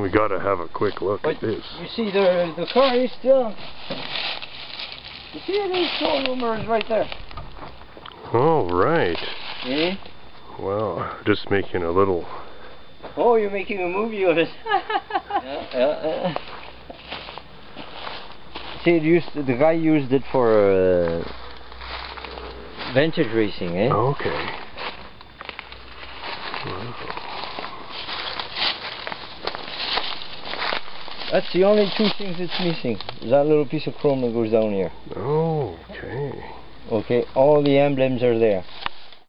We gotta have a quick look but at this. You see the car is still... You see these showroom mirrors right there? Oh, right. Eh? Well, just making a little... Oh, you're making a movie of it. Yeah. See, the guy used it for vintage racing, eh? Okay. Wow. That's the only two things it's missing. That little piece of chrome that goes down here. Okay. Okay, all the emblems are there.